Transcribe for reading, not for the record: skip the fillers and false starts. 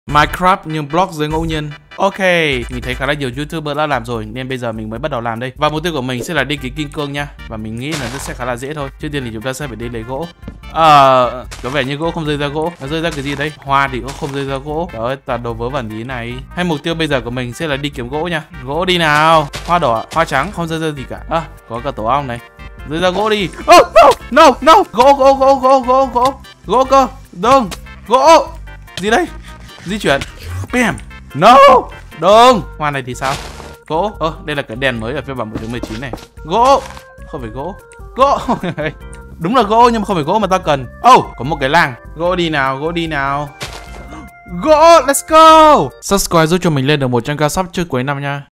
Minecraft nhưng block dưới ngẫu nhiên. Ok, mình thấy khá là nhiều YouTuber đã làm rồi nên bây giờ mình mới bắt đầu làm đây. Và mục tiêu của mình sẽ là đi cái kim cương nha. Và mình nghĩ là nó sẽ khá là dễ thôi. Trước tiên thì chúng ta sẽ phải đi lấy gỗ. Có vẻ như gỗ không rơi ra gỗ. Nó rơi ra cái gì đấy? Hoa thì cũng không rơi ra gỗ. Trời ơi, toàn đồ vớ vẩn tí này. Hay mục tiêu bây giờ của mình sẽ là đi kiếm gỗ nha. Gỗ đi nào. Hoa đỏ, hoa trắng không rơi ra gì cả. Có cả tổ ong này. Rơi ra gỗ đi. No. Gỗ cơ. Đừng. Gỗ. Gì đây? Di chuyển. Bam. No. Đừng. Hoa này thì sao? Gỗ. Đây là cái đèn mới ở phiên bản 1.19 này. Gỗ. Không phải gỗ. Gỗ. Đúng là gỗ nhưng mà không phải gỗ mà ta cần. Có một cái làng. Gỗ đi nào. Gỗ. Let's go. Subscribe giúp cho mình lên được 100k sub trước cuối năm nha.